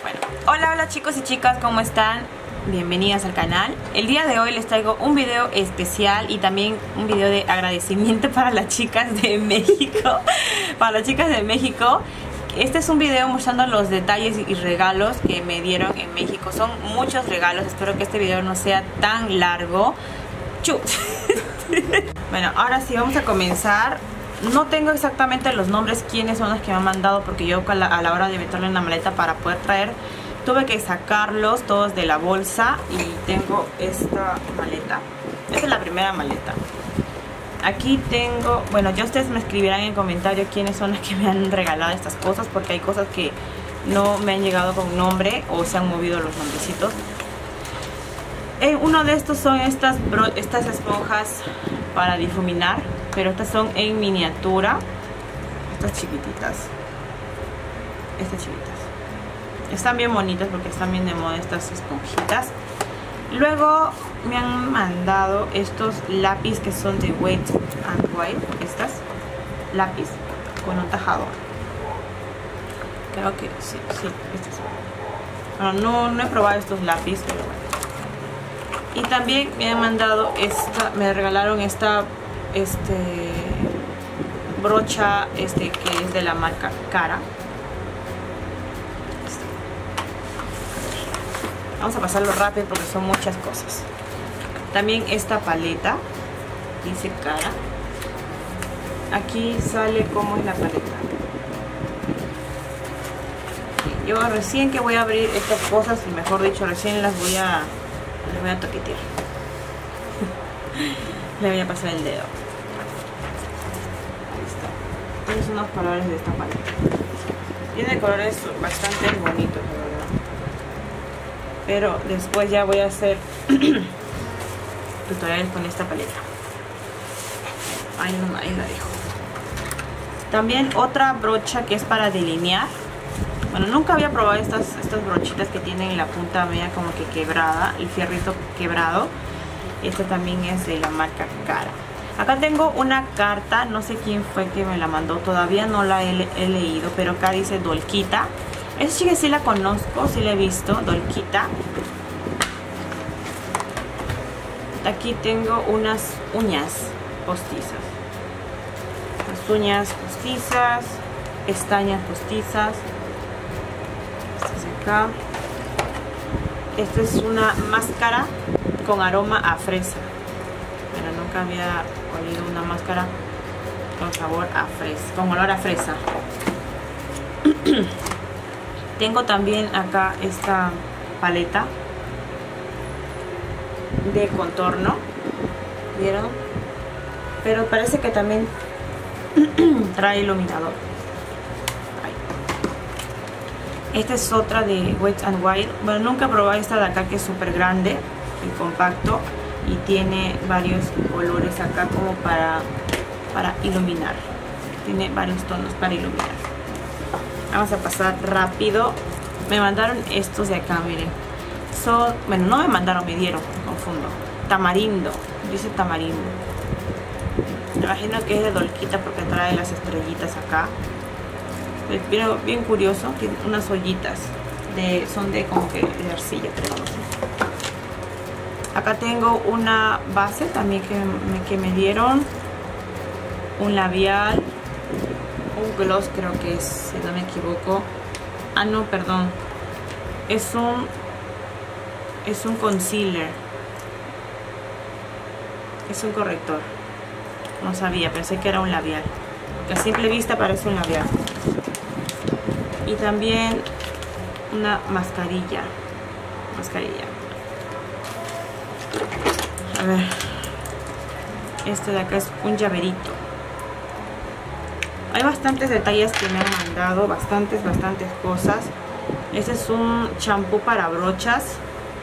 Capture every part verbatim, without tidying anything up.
Bueno, hola, hola chicos y chicas, ¿cómo están? Bienvenidas al canal. El día de hoy les traigo un video especial y también un video de agradecimiento para las chicas de México. Para las chicas de México. Este es un video mostrando los detalles y regalos que me dieron en México. Son muchos regalos, espero que este video no sea tan largo. ¡Chu! Bueno, ahora sí vamos a comenzar. No tengo exactamente los nombres, quiénes son los que me han mandado, porque yo a la, a la hora de meterlo en la maleta para poder traer, tuve que sacarlos todos de la bolsa. Y tengo esta maleta. Esta es la primera maleta. Aquí tengo, bueno, ya ustedes me escribirán en comentarios quiénes son los que me han regalado estas cosas, porque hay cosas que no me han llegado con nombre o se han movido los nombrecitos. Eh, uno de estos son estas, estas esponjas para difuminar, pero estas son en miniatura. Estas chiquititas. Estas chiquitas. Están bien bonitas porque están bien de moda estas esponjitas. Luego me han mandado estos lápiz que son de Wet and Wild. Estas lápiz con un tajador. Creo que sí, sí, estos son. Bueno, no, no he probado estos lápiz, pero bueno. Y también me han mandado esta, me regalaron esta este brocha este que es de la marca Cara. Vamos a pasarlo rápido porque son muchas cosas. También esta paleta dice Cara. Aquí sale cómo es la paleta. Yo recién que voy a abrir estas cosas, y mejor dicho, recién las voy a les voy a toquetear. Le voy a pasar el dedo. Ahí está. Estos son los colores de esta paleta. Tiene colores bastante bonitos, la verdad. Pero después ya voy a hacer tutoriales con esta paleta. Ahí, no, ahí la dejo. También otra brocha que es para delinear. Bueno, nunca había probado estas, estas brochitas que tienen la punta media como que quebrada, el fierrito quebrado. Esta también es de la marca Cara. Acá tengo una carta, no sé quién fue que me la mandó, todavía no la he, he leído, pero acá dice Dolquita. Esa chica sí la conozco, sí la he visto, Dolquita. Aquí tengo unas uñas postizas. Las uñas postizas, pestañas postizas. Acá. Esta es una máscara con aroma a fresa. Bueno, nunca había olido una máscara con sabor a fresa, con olor a fresa. Tengo también acá esta paleta de contorno, ¿vieron? Pero parece que también trae iluminador. Esta es otra de Wet and Wild. Bueno, nunca he probado esta de acá, que es súper grande y compacto. Y tiene varios colores acá como para, para iluminar. Tiene varios tonos para iluminar. Vamos a pasar rápido. Me mandaron estos de acá, miren. Son, bueno, no me mandaron, me dieron, me confundo. Tamarindo, dice tamarindo. Me imagino que es de Dolquita porque trae las estrellitas acá. Pero bien curioso, tiene unas ollitas de, son de como que de arcilla, creo. Acá tengo una base también que me, que me dieron, un labial, un gloss, creo que es, si no me equivoco. Ah, no, perdón, es un es un concealer, es un corrector. No sabía, pensé que era un labial, porque a simple vista parece un labial. Y también una mascarilla. Mascarilla. A ver. Este de acá es un llaverito. Hay bastantes detalles que me han mandado. Bastantes, bastantes cosas. Este es un champú para brochas.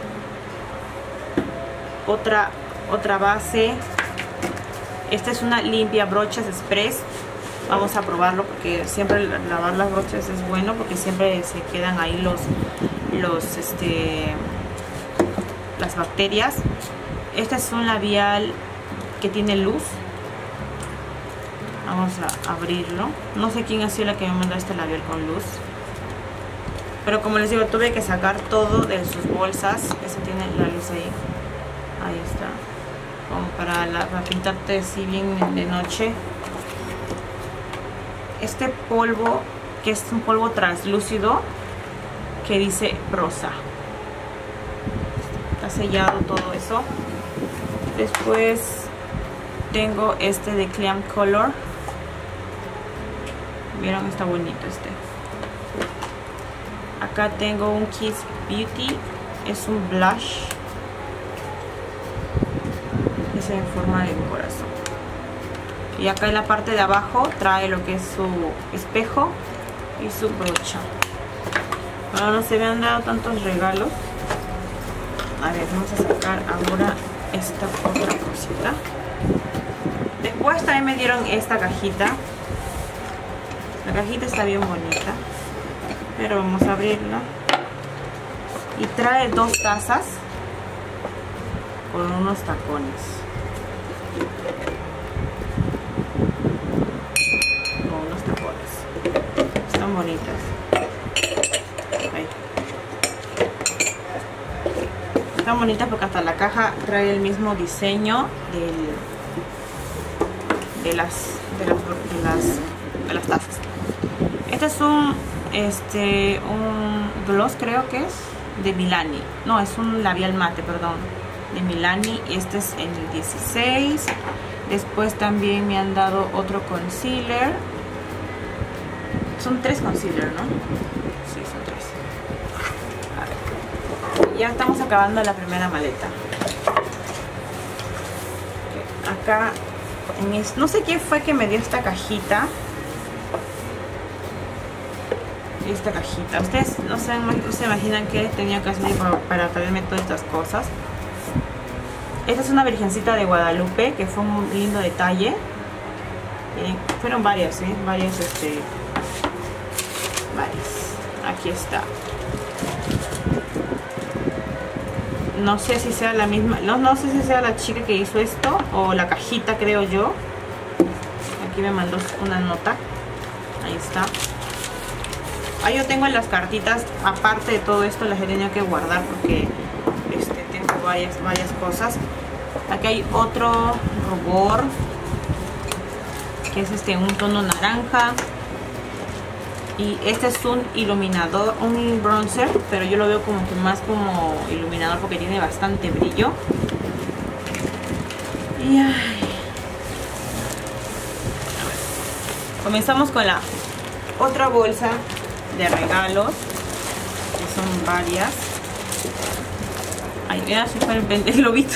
Otra, otra base. Esta es una limpia brochas express. Vamos a probarlo porque siempre lavar las brochas es bueno, porque siempre se quedan ahí los, los este, las bacterias. Este es un labial que tiene luz. Vamos a abrirlo. No sé quién ha sido la que me mandó este labial con luz. Pero como les digo, tuve que sacar todo de sus bolsas. Ese tiene la luz ahí. Ahí está. Como para, la, para pintarte así bien de noche. Este polvo, que es un polvo translúcido, que dice rosa. Está sellado todo eso. Después tengo este de Clean Color. Vieron, está bonito este. Acá tengo un Kiss Beauty. Es un blush. Es en forma de corazón. Y acá en la parte de abajo trae lo que es su espejo y su brocha. Bueno, no se me han dado tantos regalos. A ver, vamos a sacar ahora esta otra cosita. Después también me dieron esta cajita. La cajita está bien bonita, pero vamos a abrirla. Y trae dos tazas con unos tacones. Con unos tacones. Están bonitas. Ahí. Están bonitas porque hasta la caja trae el mismo diseño del, de, las, de, las, de, las, de las tazas. Este es un, este, un gloss, creo que es, de Milani. No, es un labial mate, perdón, de Milani. Este es en el dieciséis. Después también me han dado otro concealer. Son tres concealer, ¿no? Sí, son tres. A ver. Ya estamos acabando la primera maleta. Acá, en es, no sé quién fue que me dio esta cajita. Esta cajita. Ustedes no se, no se imaginan que tenía que hacer para, para traerme todas estas cosas. Esta es una virgencita de Guadalupe, que fue un lindo detalle. Miren, fueron varias, ¿eh? Varias, este... varias. Aquí está. No sé si sea la misma, no, no sé si sea la chica que hizo esto o la cajita, creo yo. Aquí me mandó una nota. Ahí está. Ahí yo tengo las cartitas, aparte de todo esto las he tenido que guardar porque este, tengo varias, varias cosas. Aquí hay otro rubor, que es este, un tono naranja. Y este es un iluminador, un bronzer, pero yo lo veo como que más como iluminador porque tiene bastante brillo. Y ay. A ver. Comenzamos con la otra bolsa de regalos, que son varias. Ay, mira, se fue el, el globito.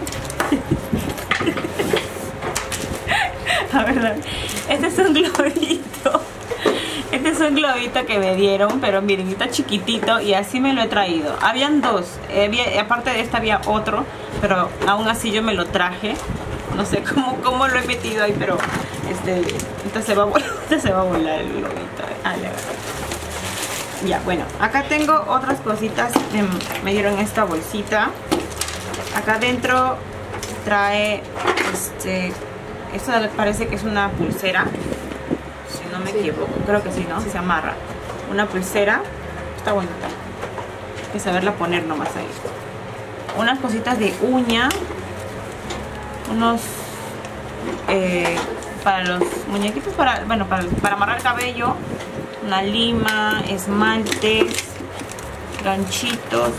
A ver, este es un globito. Este es un globito que me dieron, pero miren, está chiquitito y así me lo he traído. Habían dos, había, aparte de este había otro, pero aún así yo me lo traje. No sé cómo, cómo lo he metido ahí, pero este, este, se, va a volar, este se va a volar el globito. Ah, le agarré. Ya, bueno, acá tengo otras cositas que me dieron esta bolsita. Acá adentro trae, este, esto parece que es una pulsera. Si no me equivoco, creo que sí, ¿no? Si se amarra. Una pulsera, está bonita. Hay que saberla poner nomás ahí. Unas cositas de uña. Unos, eh, para los muñequitos, para, bueno, para, para amarrar el cabello. Una lima, esmaltes, ganchitos.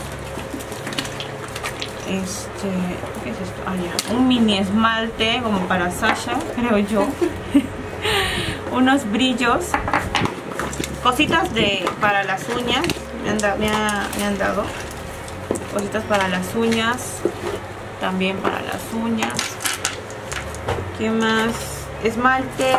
Este, ¿qué es esto? Ah, ya. Un mini esmalte como para Sasha, creo yo. Unos brillos, cositas de para las uñas, me han, da, me, ha, me han dado cositas para las uñas, también para las uñas. ¿Qué más? Esmaltes,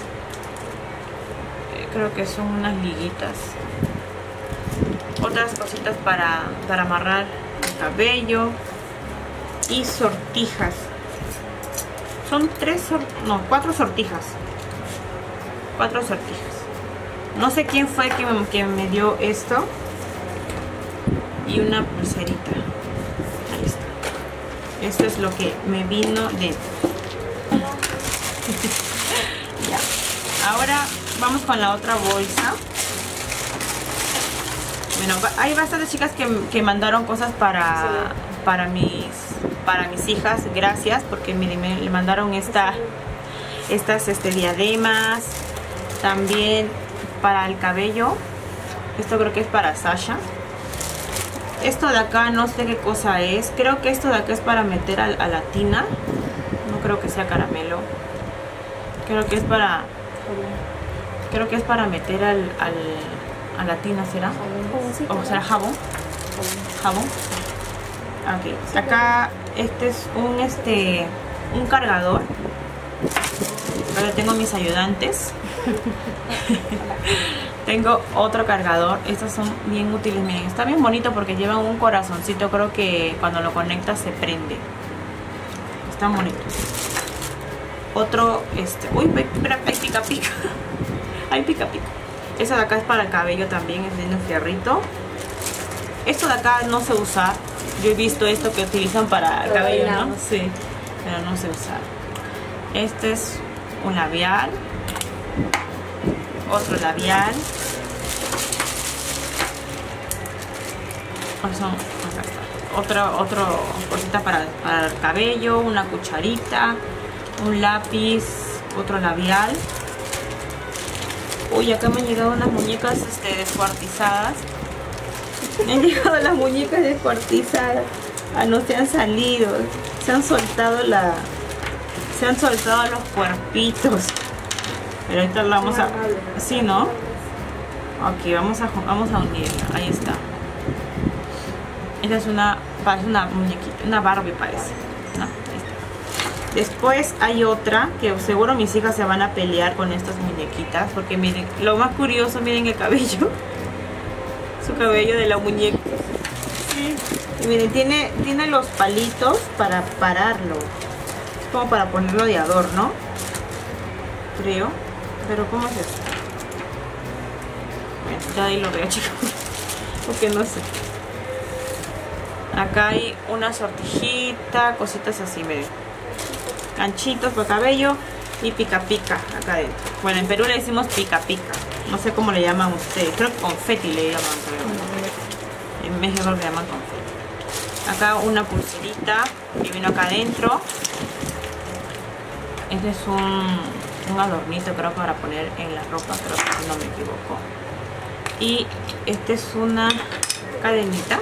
eh, creo que son unas liguitas. Otras cositas para, para amarrar el cabello y sortijas. Son tres, sor no, cuatro sortijas. Cuatro sortijas. No sé quién fue que me, que me dio esto. Y una pulserita. Ahí está. Esto es lo que me vino de... Ya. Ahora vamos con la otra bolsa. Bueno, hay bastantes chicas que, que mandaron cosas para, para, mis, para mis hijas. Gracias, porque miren, me le mandaron esta, estas este, diademas. También para el cabello. Esto creo que es para Sasha. Esto de acá no sé qué cosa es. Creo que esto de acá es para meter a, a la tina. No creo que sea caramelo. Creo que es para... Creo que es para meter al, al, a la tina, ¿será? ¿O será jabón? Jabón. Ok. Acá este es un este un cargador. Acá tengo mis ayudantes. Tengo otro cargador. Estos son bien útiles, miren, está bien bonito porque llevan un corazoncito. Creo que cuando lo conectas se prende. Están bonitos. Otro, este, uy, espera, hay pica pica. Hay pica pica. Esta de acá es para el cabello también, es de un fierrito. Esto de acá no sé usar. Yo he visto esto que utilizan para el cabello, ¿no? Sí, pero no sé usar. Este es un labial. Otro labial. Son, acá está. Otra, otra cosita para, para el cabello, una cucharita, un lápiz, otro labial. Uy, acá me han llegado unas muñecas este, descuartizadas. Me han llegado las muñecas descuartizadas. Ah, no, se han salido. Se han soltado la... Se han soltado los cuerpitos. Pero ahorita la vamos a... Sí, ¿no? Ok, vamos a, vamos a unirla. Ahí está. Esta es una... Parece una muñequita. Una Barbie parece. No, ahí está. Después hay otra que seguro mis hijas se van a pelear con estas muñequitas. Porque miren, lo más curioso, miren el cabello. Su cabello de la muñeca. Sí. Y miren, tiene, tiene los palitos para pararlo. Es como para ponerlo de adorno. Creo. Pero ¿cómo es esto? Bueno, ya ahí lo veo, chicos. Porque no sé. Acá hay una sortijita, cositas así, miren. Ganchitos para cabello y pica pica acá adentro. Bueno, en Perú le decimos pica pica. No sé cómo le llaman ustedes. Creo que confeti le llaman. Creo. En México le llaman confeti. Acá una pulserita que vino acá adentro. Este es un, un adornito, creo, para poner en la ropa, creo que si no me equivoco. Y este es una cadenita.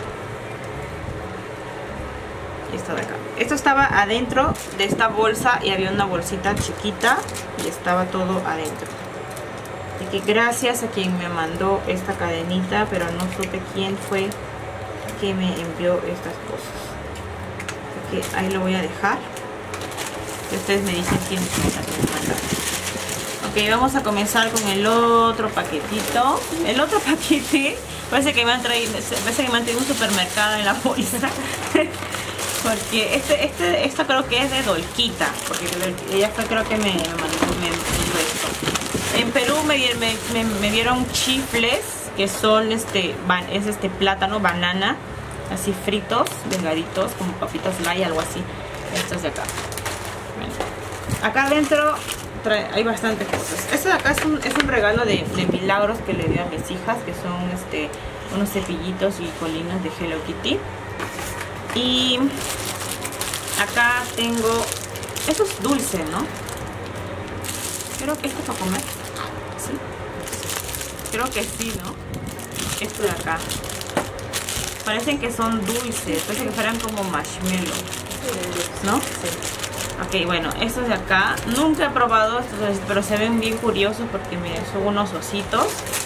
Esto de acá. Esto estaba adentro de esta bolsa y había una bolsita chiquita y estaba todo adentro. Así que gracias a quien me mandó esta cadenita, pero no supe quién fue que me envió estas cosas. Así que ahí lo voy a dejar. Y ustedes me dicen quién fue la que me mandó. Ok, vamos a comenzar con el otro paquetito. El otro paquete parece que me han traído, parece que me han traído un supermercado en la bolsa. Porque este, este, esto creo que es de Dolquita, porque ella fue, creo que me, me mandó, me, me esto. En Perú me, me, me, me dieron chifles, que son este, es este plátano, banana, así fritos, delgaditos, como papitas lay, algo así. Estos de acá. Bueno, acá adentro trae, hay bastantes cosas. Este de acá es un, es un regalo de, de milagros que le dio a mis hijas, que son este, unos cepillitos y colinas de Hello Kitty. Y acá tengo... Esto es dulce, ¿no? Creo que esto es para comer. ¿Sí? Creo que sí, ¿no? Esto de acá. Parecen que son dulces. Parece que fueran como marshmallow, ¿no? Sí. Ok, bueno, estos de acá. Nunca he probado estos, pero se ven bien curiosos porque miren, son unos ositos.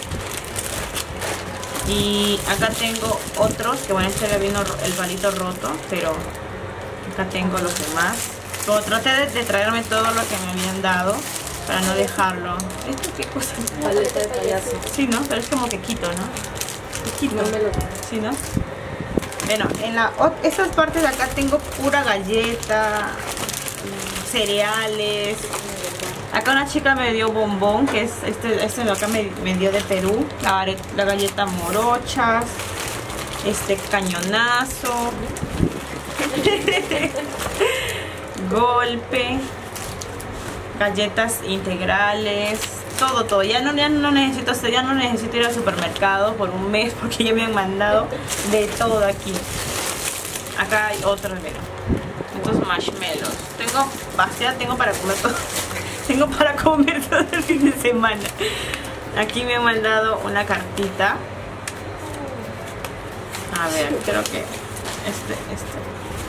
Y acá tengo otros, que bueno, este le vino el palito roto, pero acá tengo los demás. Como traté de, de traerme todo lo que me habían dado para no dejarlo. ¿Esto qué cosa? Paleta de payaso. Sí, ¿no? Pero es como que quito, ¿no? Quito. No me lo... Sí, ¿no? Bueno, en la, estas partes de acá tengo pura galleta, cereales. Acá una chica me dio bombón, que es este, este de acá me, me dio de Perú. La, la galleta morochas, este cañonazo, golpe, galletas integrales, todo, todo. Ya no, ya no necesito, ya no necesito ir al supermercado por un mes porque ya me han mandado de todo aquí. Acá hay otro, mira. Estos marshmallows. Tengo bastante, tengo para comer todo. Tengo para comer todo el fin de semana. Aquí me han mandado una cartita. A ver, creo que este, este.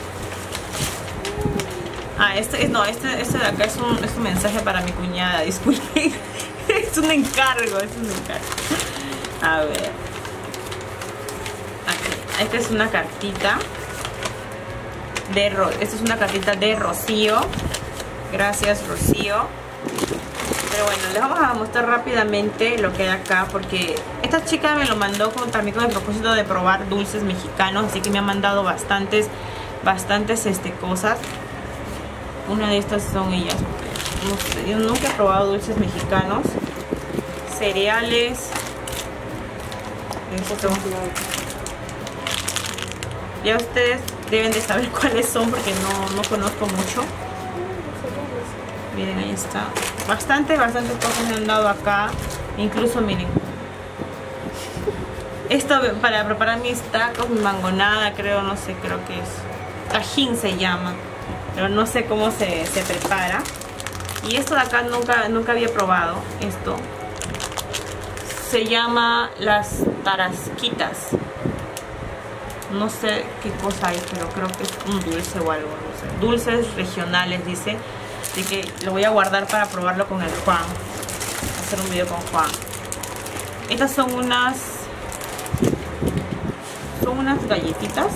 Ah, este es, no, este, este de acá es un, es un mensaje para mi cuñada, disculpen. Es un encargo, es un encargo. A ver. Aquí, esta es una cartita de Ro esta es una cartita de Rocío. Gracias, Rocío. Pero bueno, les vamos a mostrar rápidamente lo que hay acá, porque esta chica me lo mandó con, también con el propósito de probar dulces mexicanos, así que me ha mandado bastantes, bastantes este, cosas. Una de estas son ellas. No sé, yo nunca he probado dulces mexicanos. Cereales. Esto. Ya ustedes deben de saber cuáles son porque no, no conozco mucho. Miren, ahí está. Bastante, bastante cosas me han dado acá. Incluso, miren. Esto para preparar mis tacos, mi mangonada, creo, no sé, creo que es. Tajín se llama. Pero no sé cómo se, se prepara. Y esto de acá nunca, nunca había probado. Esto. Se llama las tarasquitas. No sé qué cosa es, pero creo que es un dulce o algo. No sé. Dulces regionales, dice. Así que lo voy a guardar para probarlo con el Juan. Hacer un video con Juan. Estas son unas... Son unas galletitas.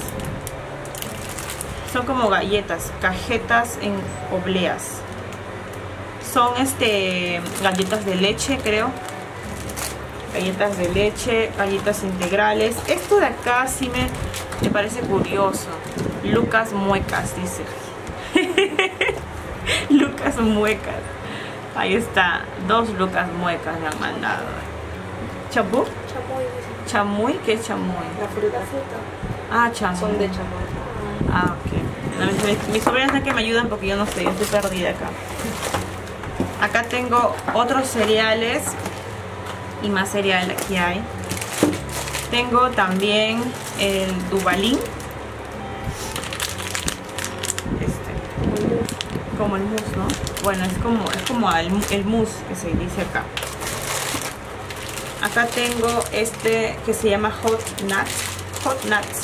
Son como galletas. Cajetas en obleas. Son este galletas de leche, creo. Galletas de leche. Galletas integrales. Esto de acá sí me, me parece curioso. Lucas Muecas, dice. Lucas Muecas. Ahí está. Dos Lucas Muecas me han mandado. ¿Champú? Chamoy. ¿Chamoy? ¿Qué es chamoy? La fruta. Ah, chamoy. Son de chamoy. Ah, ok. No, mis, mis sobrinas son que me ayudan porque yo no sé, yo estoy perdida acá. Acá tengo otros cereales y más cereal aquí hay. Tengo también el Duvalín. Como el mousse, ¿no? Bueno, es como, es como el, el mousse que se dice acá. Acá tengo este que se llama Hot Nuts. Hot Nuts.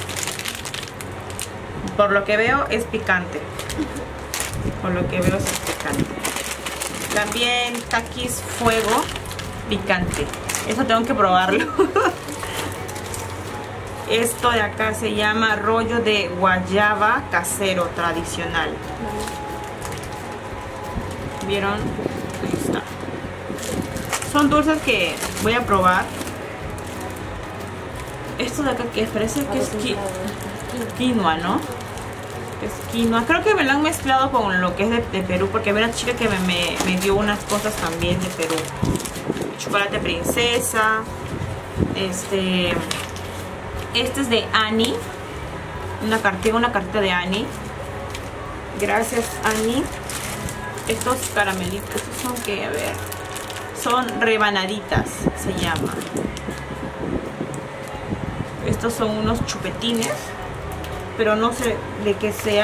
Por lo que veo es picante. Por lo que veo es picante. También Takis Fuego picante. Eso tengo que probarlo. Esto de acá se llama rollo de guayaba casero tradicional. ¿Vieron? Ahí está. Son dulces que voy a probar. Esto de acá que parece que es qui quinoa, ¿no? Es quinoa. Creo que me lo han mezclado con lo que es de, de Perú, porque ve la chica que me, me, me dio unas cosas también de Perú. Chocolate princesa. Este... Este es de Annie. Una cartita, una cartita de Annie. Gracias, Annie. Estos caramelitos, estos son que, a ver, son rebanaditas, se llama. Estos son unos chupetines, pero no sé de qué sea.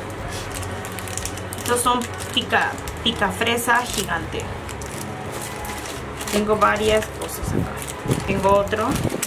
Estos son pica, pica fresa gigante. Tengo varias cosas acá. Tengo otro.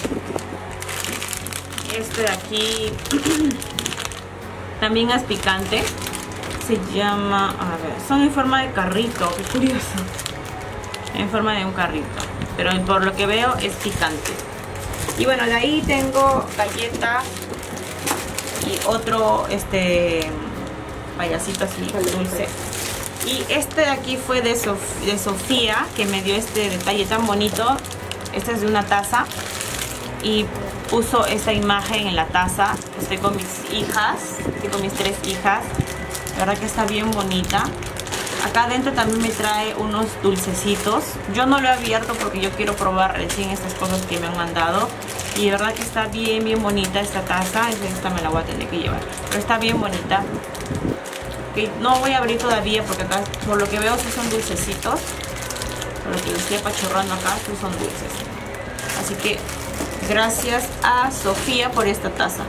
Este de aquí también es picante. Se llama, a ver, son en forma de carrito, qué curioso. En forma de un carrito. Pero por lo que veo es picante. Y bueno, de ahí tengo galletas y otro este payasito así dulce. Y este de aquí fue de, Sof de Sofía, que me dio este detalle tan bonito. Este es de una taza. Y puso esta imagen en la taza. Estoy con mis hijas, estoy con mis tres hijas. La verdad que está bien bonita. Acá adentro también me trae unos dulcecitos. Yo no lo he abierto porque yo quiero probar recién estas cosas que me han mandado. Y de verdad que está bien, bien bonita esta taza. Esta me la voy a tener que llevar. Pero está bien bonita. Okay, no voy a abrir todavía porque acá por lo que veo sí son dulcecitos. Pero lo que estoy apachurrando acá pues son dulces. Así que gracias a Sofía por esta taza.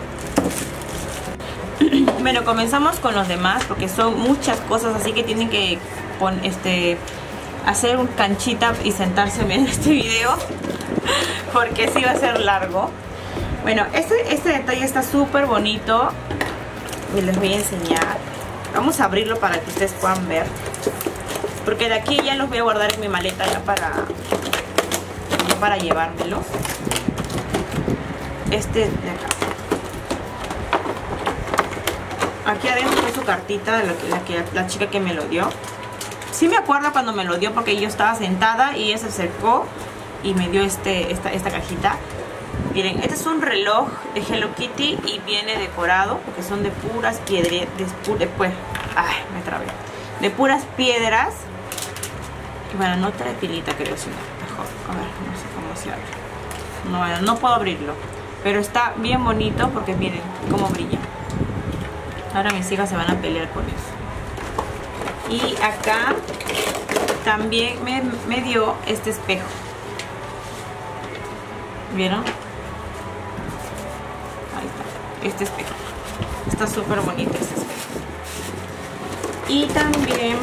Bueno, comenzamos con los demás porque son muchas cosas, así que tienen que pon, este, hacer un canchita y sentarse en este video porque sí va a ser largo. Bueno, este, este detalle está súper bonito y les voy a enseñar. Vamos a abrirlo para que ustedes puedan ver, porque de aquí ya los voy a guardar en mi maleta ya para, ya para llevármelos. Este de acá. Aquí adentro está su cartita de la, que, la, que, la chica que me lo dio. Sí me acuerdo cuando me lo dio porque yo estaba sentada y ella se acercó y me dio este, esta, esta cajita. Miren, este es un reloj de Hello Kitty y viene decorado porque son de puras piedras. Después, ay, me trabé. De puras piedras. Y bueno, no trae pilita, creo, sino mejor. A ver, no sé cómo se abre. No, bueno, no puedo abrirlo. Pero está bien bonito porque miren cómo brilla. Ahora mis hijas se van a pelear con eso. Y acá también me, me dio este espejo. ¿Vieron? Ahí está. Este espejo. Está súper bonito este espejo. Y también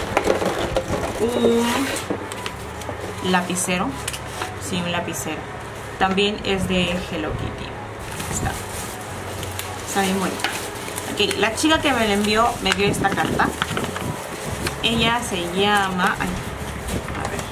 un lapicero. Sí, un lapicero. También es de Hello Kitty. Está. Está bien bonito. Okay, la chica que me la envió me dio esta carta. Ella se llama... Ay, a ver.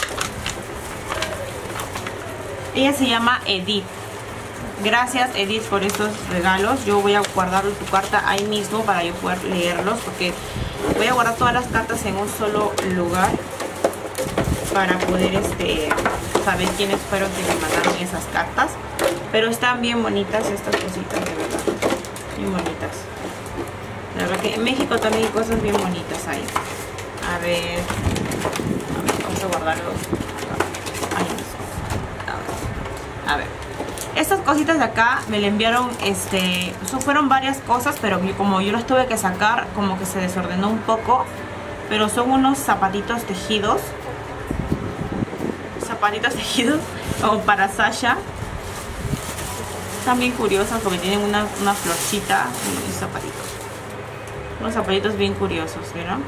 Ella se llama Edith. Gracias, Edith, por estos regalos. Yo voy a guardar tu carta ahí mismo para yo poder leerlos, porque voy a guardar todas las cartas en un solo lugar para poder este, saber quiénes fueron que me mandaron esas cartas. Pero están bien bonitas estas cositas, de verdad. Bien bonitas. La verdad que en México también hay cosas bien bonitas ahí. A ver, a ver, vamos a guardarlos. Ahí a ver. A ver. Estas cositas de acá me le enviaron, este, eso fueron varias cosas, pero como yo las tuve que sacar, como que se desordenó un poco. Pero son unos zapatitos tejidos. Zapatitos tejidos, como para Sasha. Están bien curiosas porque tienen una, una florcita y unos zapatitos. Unos zapatitos bien curiosos, ¿vieron?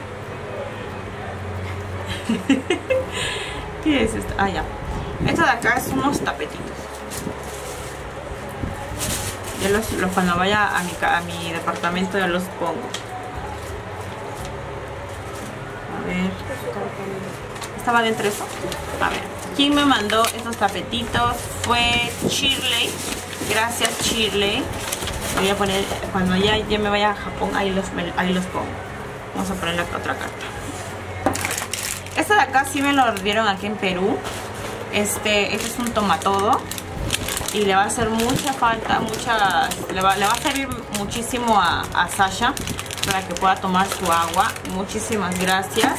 ¿Qué es esto? Ah, ya. Esto de acá es unos tapetitos. Yo los, los cuando vaya a mi, a mi departamento ya los pongo. A ver. ¿Estaba dentro eso? A ver. ¿Quién me mandó estos tapetitos? Fue Shirley. Gracias, Shirley. Voy a poner, cuando ya, ya me vaya a Japón, ahí los, ahí los pongo. Vamos a poner la otra carta. Este de acá sí me lo dieron aquí en Perú. Este, este es un tomatodo. Y le va a hacer mucha falta, mucha, le va, le va a servir muchísimo a, a Sasha para que pueda tomar su agua. Muchísimas gracias.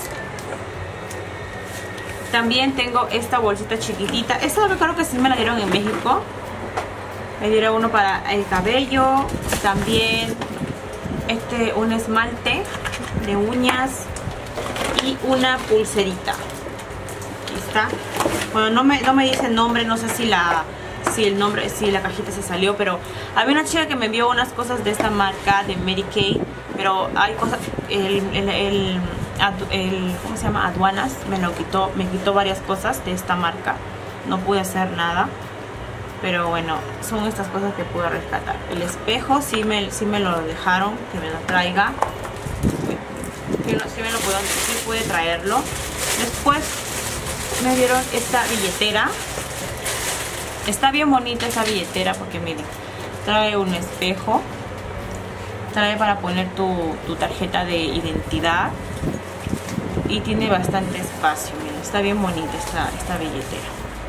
También tengo esta bolsita chiquitita. Esta creo que sí me la dieron en México. Me dieron uno para el cabello. También este, un esmalte de uñas. Y una pulserita. Aquí está. Bueno, no me, no me dice el nombre. No sé si la, si el nombre, si la cajita se salió. Pero había una chica que me envió unas cosas de esta marca, de Mary Kay. Pero hay cosas... El, el, el, el, ¿cómo se llama? Aduanas me lo quitó. Me quitó varias cosas de esta marca. No pude hacer nada. Pero bueno, son estas cosas que pude rescatar. El espejo sí me, sí me lo dejaron, que me lo traiga. Sí, sí me lo puedo, sí pude traerlo. Después me dieron esta billetera. Está bien bonita esa billetera porque miren, trae un espejo. Trae para poner tu, tu tarjeta de identidad. Y tiene bastante espacio. Miren, está bien bonita esta, esta billetera.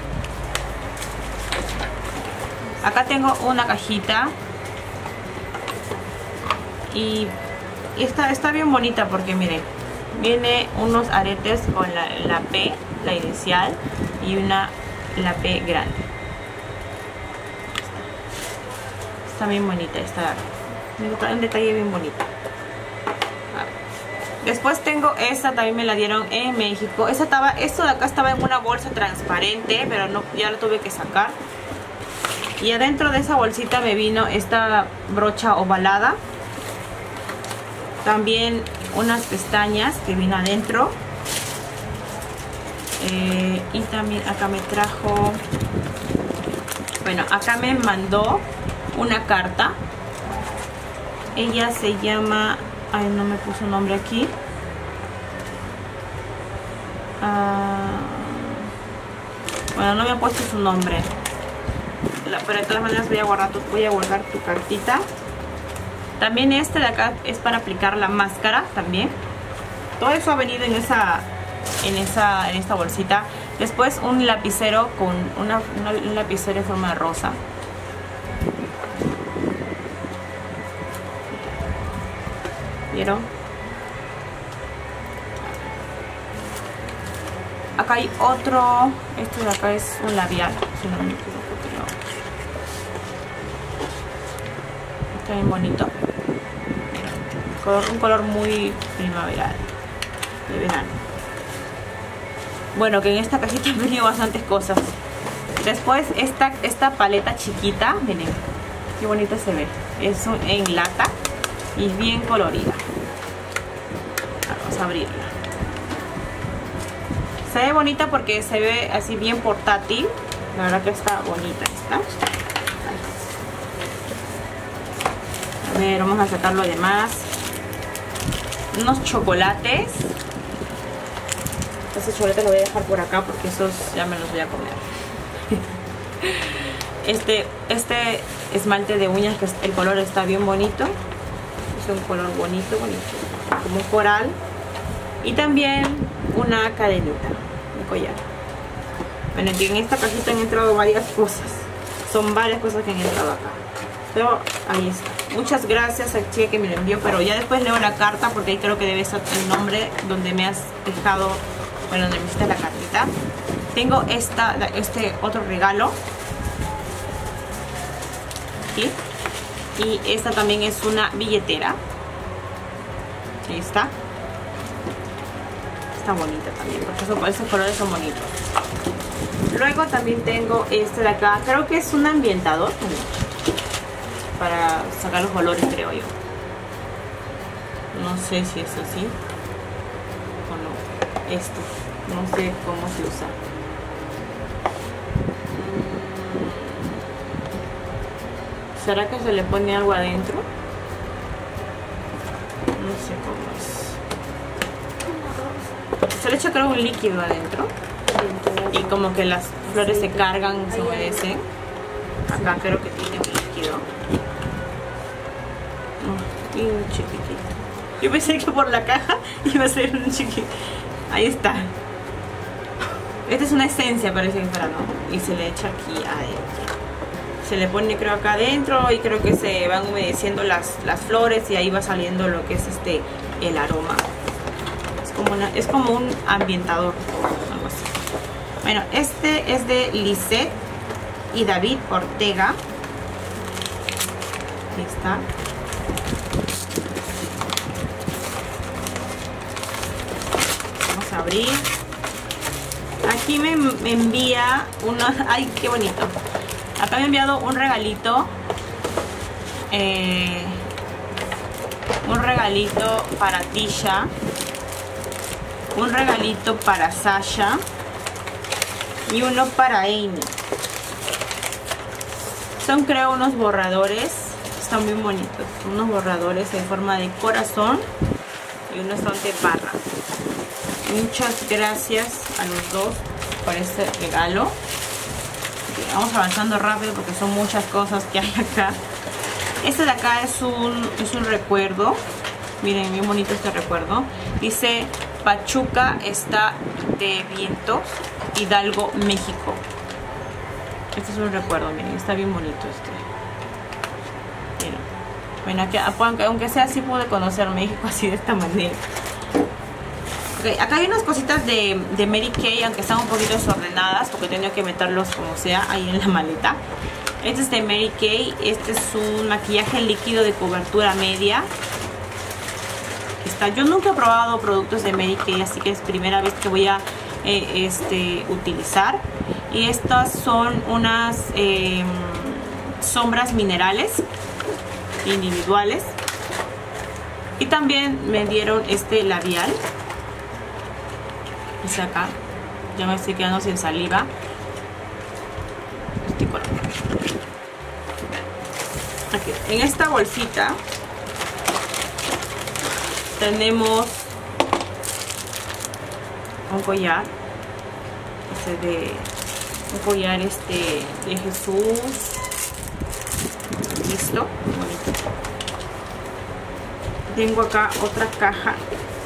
Acá tengo una cajita y esta está bien bonita porque miren, viene unos aretes con la, la P, la inicial, y una la P grande. Está bien bonita esta, un detalle bien bonito. A ver. Después tengo esta, también me la dieron en México. Esta estaba, esto de acá estaba en una bolsa transparente, pero no, ya lo tuve que sacar. Y adentro de esa bolsita me vino esta brocha ovalada. También unas pestañas que vino adentro. Eh, y también acá me trajo... Bueno, acá me mandó una carta. Ella se llama... Ay, no me puso nombre aquí. Uh, bueno, no me ha puesto su nombre. La, pero de todas maneras voy a guardar tu, voy a guardar tu cartita. También este de acá es para aplicar la máscara también. Todo eso ha venido en esa, en esa, en esta bolsita. Después un lapicero con una, una, un lapicero en forma de rosa. ¿Vieron? Acá hay otro. Este de acá es un labial, si no me equivoco, creo. Está bien bonito. Color, un color muy primaveral, de verano. Bueno, que en esta cajita han venido bastantes cosas. Después esta, esta paleta chiquita, miren, qué bonita se ve. Es un, en lata y bien colorida. Vamos a abrirla. Se ve bonita porque se ve así bien portátil. La verdad que está bonita esta. A ver, vamos a sacar lo demás. Unos chocolates. Estos chocolates los voy a dejar por acá porque esos ya me los voy a comer. Este, este esmalte de uñas, que el color está bien bonito. Es un color bonito, bonito. Como un coral. Y también una cadenita, un collar. Bueno, aquí en esta cajita han entrado varias cosas. Son varias cosas que han entrado acá. Pero ahí está. Muchas gracias al chico que me lo envió. Pero ya después leo la carta porque ahí creo que debe estar el nombre donde me has dejado. Bueno, donde me hiciste la cartita. Tengo esta, este otro regalo. Aquí. Y esta también es una billetera. Ahí está. Está bonita también, porque esos, esos colores son bonitos. Luego también tengo este de acá. Creo que es un ambientador para sacar los olores, creo yo. No sé si es así o no. Este, no sé cómo se usa. ¿Será que se le pone algo adentro? No sé cómo es. Se le echa, creo, un líquido adentro. Y como que las flores se cargan, se humedecen. Acá creo que tiene un líquido. Oh, y un chiquitito. Yo pensé que por la caja iba a ser un chiquitito. Ahí está. Esta es una esencia, parece que fuera, ¿no? Y se le echa aquí adentro. Se le pone, creo, acá adentro y creo que se van humedeciendo las, las flores y ahí va saliendo lo que es este el aroma. Es como, una, es como un ambientador, algo así. Bueno, este es de Lisette y David Ortega. Ahí está. Vamos a abrir. Aquí me, me envía unos... ¡Ay, qué bonito! Acá me ha enviado un regalito. Eh, un regalito para Tisha. Un regalito para Sasha. Y uno para Amy. Son, creo, unos borradores. Están bien bonitos. Unos borradores en forma de corazón. Y unos son de barra. Muchas gracias a los dos por este regalo. Vamos avanzando rápido porque son muchas cosas que hay acá. Este de acá es un, es un recuerdo. Miren, bien bonito este recuerdo. Dice: Pachuca está de vientos, Hidalgo, México. Este es un recuerdo, miren, está bien bonito este. Miren. Bueno, aquí, aunque, aunque sea así, pude conocer México así de esta manera. Okay, acá hay unas cositas de, de Mary Kay, aunque están un poquito desordenadas porque he tenido que meterlos como sea ahí en la maleta. Este es de Mary Kay. Este es un maquillaje líquido de cobertura media. Está esta. Yo nunca he probado productos de Mary Kay, así que es primera vez que voy a eh, este, utilizar. Y estas son unas eh, sombras minerales individuales. Y también me dieron este labial. Dice acá, ya me estoy quedando sin saliva. Este color. Aquí. En esta bolsita tenemos un collar, este de un collar este de Jesús. Listo. Tengo acá otra caja.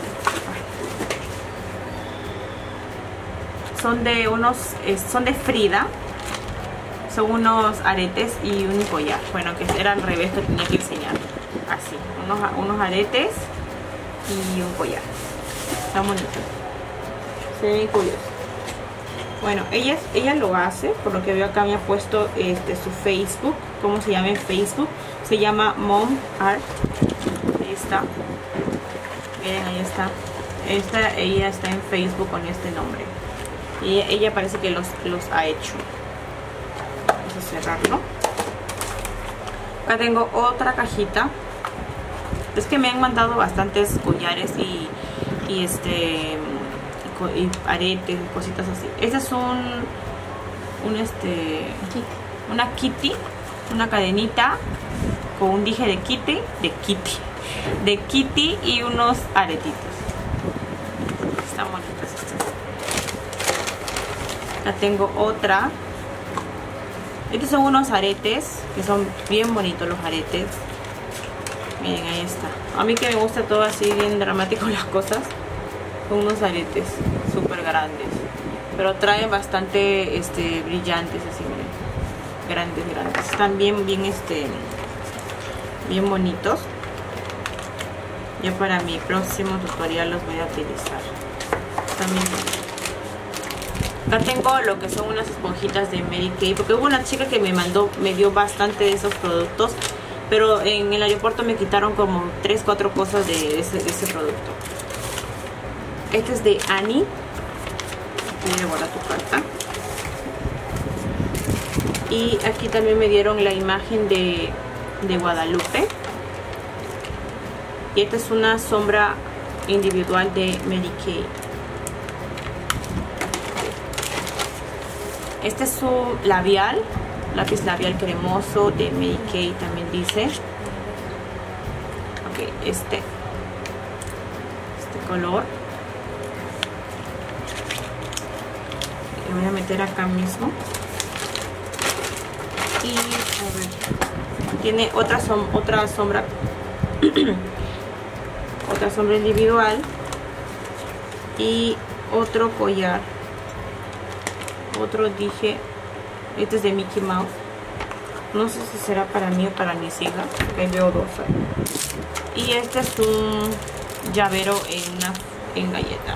Son de unos, eh, son de Frida. Son unos aretes y un collar. Bueno, que era al revés, que tenía que enseñar. Así, unos, unos aretes y un collar. Está bonito. Se ve curioso. Bueno, ella, ella lo hace, por lo que veo acá me ha puesto este, su Facebook. ¿Cómo se llama en Facebook? Se llama Mom Art. Ahí está. Miren, ahí está. Esta, ella está en Facebook con este nombre. Y ella parece que los, los ha hecho. Vamos a cerrarlo. Acá tengo otra cajita. Es que me han mandado bastantes collares y, y este y, y aretes y cositas así. Este es un, un este una kitty, una cadenita con un dije de kitty, de kitty, de kitty y unos aretitos. Están bonitas estas. Acá tengo otra. Estos son unos aretes que son bien bonitos, los aretes. Miren, ahí está. A mí que me gusta todo así bien dramático las cosas. Son unos aretes súper grandes. Pero traen bastante este, brillantes así, miren. Grandes, grandes. Están bien, bien, este, bien bonitos. Ya para mi próximo tutorial los voy a utilizar. También. Acá tengo lo que son unas esponjitas de Mary Kay. Porque hubo una chica que me mandó, me dio bastante de esos productos. Pero en el aeropuerto me quitaron como tres, cuatro cosas de ese, de ese producto. Este es de Annie. Voy a guardar tu carta. Y aquí también me dieron la imagen de, de Guadalupe. Y esta es una sombra individual de Mary Kay. Este es su labial. Lápiz labial cremoso de Mary Kay también dice. Ok, este. Este color. Lo voy a meter acá mismo. Y a ver. Tiene otra, som otra sombra. Otra sombra individual. Y otro collar. Otro dije. Este es de Mickey Mouse. No sé si será para mí o para mis hijas. Porque veo dos ahí. Y este es un llavero en una en galleta.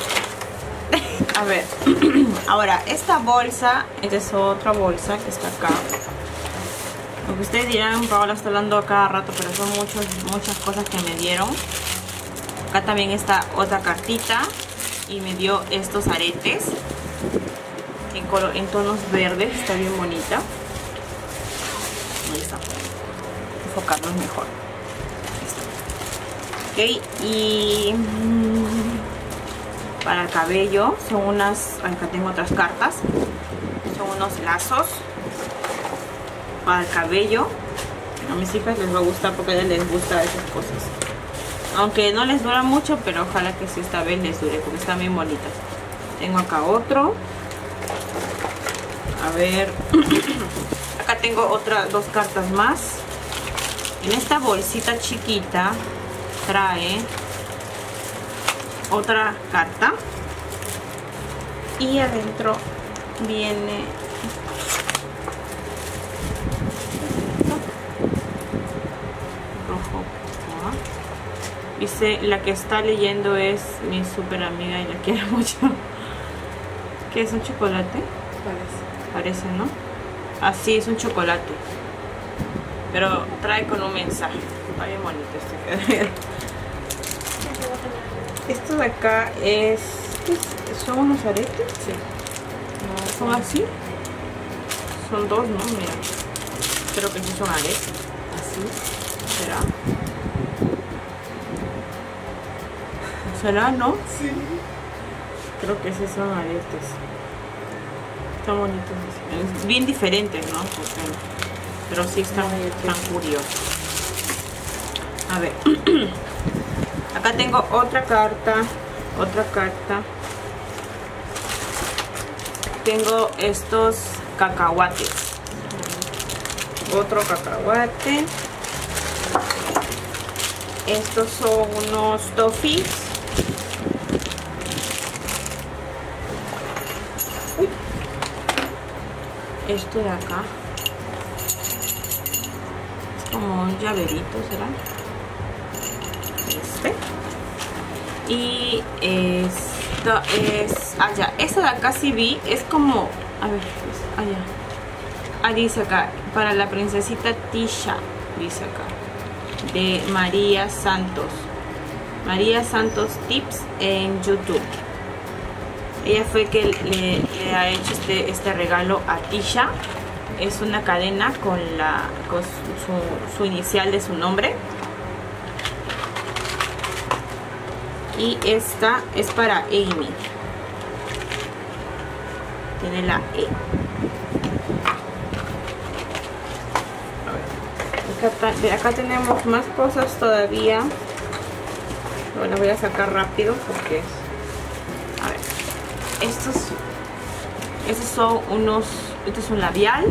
A ver. Ahora, esta bolsa. Esta es otra bolsa que está acá. Lo que ustedes dirán, Paola está hablando a cada rato, pero son muchos, muchas cosas que me dieron. Acá también está otra cartita. Y me dio estos aretes. En, color, en tonos verdes, está bien bonita. Ahí está. Enfocarlos mejor. Ahí está. Ok, y para el cabello son unas. Acá tengo otras cartas. Son unos lazos para el cabello. A mis hijas les va a gustar porque a ellas les gusta esas cosas. Aunque no les dura mucho, pero ojalá que sí esta vez les dure porque están bien bonitas. Tengo acá otro. A ver, acá tengo otras dos cartas más. En esta bolsita chiquita trae otra carta. Y adentro viene rojo. Dice, la que está leyendo es mi super amiga y la quiero mucho. ¿Qué es un chocolate? Parece. Parece, ¿no? Así es un chocolate. Pero trae con un mensaje. Está bien bonito este. Esto de acá es... ¿Son unos aretes? Sí. No, ¿son así? Son dos, ¿no? Mira. Creo que sí son aretes. Así. ¿Será? ¿Será, no? Sí. Creo que sí son aretes. Están bonitos. Es bien diferentes, ¿no? Porque, pero sí están tan curiosos. A ver. Acá tengo otra carta. Otra carta. Tengo estos cacahuates. Otro cacahuate. Estos son unos toffees. Uy. Esto de acá es como un llaverito, ¿será? Este. Y esto es allá. Esta de acá sí vi. Es como, a ver, es allá. Ah, dice acá, para la princesita Tisha, dice acá, de María Santos. María Santos Tips en YouTube. Ella fue que le, le ha hecho este, este regalo a Tisha. Es una cadena con, la, con su, su inicial de su nombre. Y esta es para Amy. Tiene la E. Acá, de acá tenemos más cosas todavía. Bueno, voy a sacar rápido porque es... A ver. Estos... Estos son unos... Este es un labial.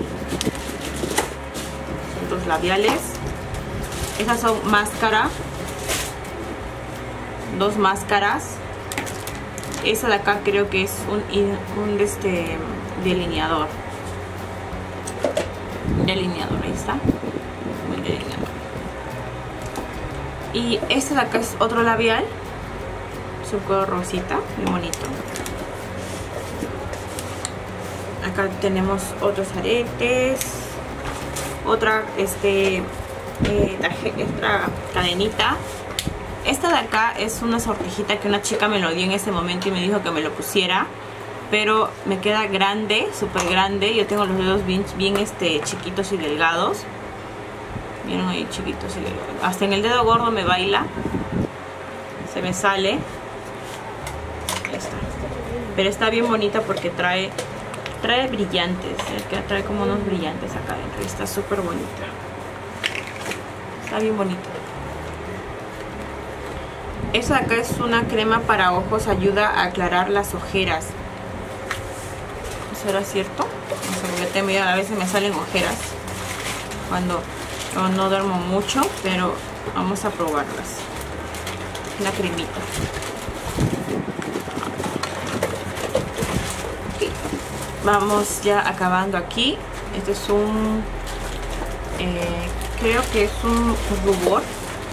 Son dos labiales. Estas son máscaras. Dos máscaras. Esa de acá creo que es un, un este, delineador. Delineador, ahí está. Un delineador. Y este de acá es otro labial. Es un color rosita, muy bonito. Acá tenemos otros aretes. Otra, este, eh, otra cadenita. Esta de acá es una sortijita que una chica me lo dio en ese momento y me dijo que me lo pusiera. Pero me queda grande, súper grande. Yo tengo los dedos bien, bien este, chiquitos y delgados. Vieron ahí, chiquitos y delgados. Hasta en el dedo gordo me baila. Se me sale. Ahí está. Pero está bien bonita porque trae, trae brillantes. Que trae como unos brillantes acá adentro. Está súper bonita. Está bien bonita. Esta de acá es una crema para ojos, ayuda a aclarar las ojeras. ¿Será cierto? No sé, porque te, a veces me salen ojeras cuando no, no duermo mucho, pero vamos a probarlas. Una cremita. Okay. Vamos ya acabando aquí. Este es un... Eh, creo que es un rubor.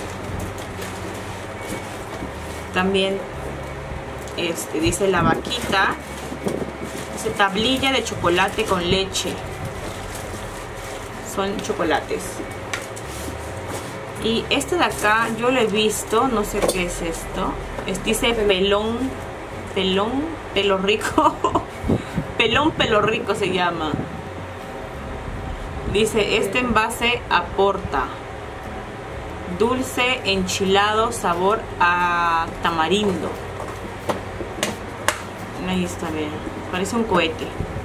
También este, dice la vaquita. Dice tablilla de chocolate con leche. Son chocolates. Y este de acá yo lo he visto. No sé qué es esto. Es, dice pelón. Pelón, pelo rico. Pelón, pelo rico se llama. Dice este envase aporta dulce, enchilado, sabor a tamarindo. Ahí está, bien. Parece un cohete.